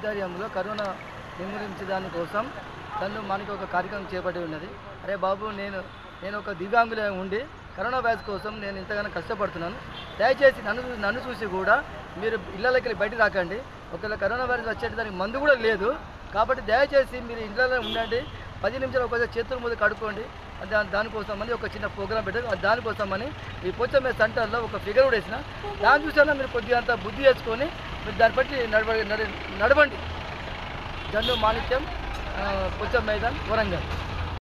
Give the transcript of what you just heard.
ఆధ్వర్యంలో కరోనా నిర్మూలించడాని కోసం తను మనకి ఒక కార్యక్రమం చేపట్టి ఉన్నది. అరే బాబు, నేను ఒక దివ్యాంగులే ఉండి కరోనా వ్యాధి కోసం నేను ఇంతగానో కష్టపడుతున్నాను. దయచేసి నన్ను చూసి కూడా మీరు ఇళ్ళకి బయట రాకండి. ఒకవేళ కరోనా వైరస్ వచ్చేటి దానికి మందు కూడా లేదు. కాబట్టి దయచేసి మీరు ఇళ్ళలో ఉండండి. 10 నిమిషాలు ఒకసారి చేతుల ముందు కడుక్కోండి. దానికోసమని ఒక చిన్న ప్రోగ్రాం పెట్టారు. దానికోసమని ఈ పోచమ్మ సెంటర్లో ఒక ఫిగర్ కూడా వేసిన. దాన్ని చూసినా మీరు కొద్దిగా అంత బుద్ధి చేసుకొని మీరు దాన్ని బట్టి నడవండి. జన్ను మాణిక్యం, పోచమ్మ మైదాన్, వరంగల్.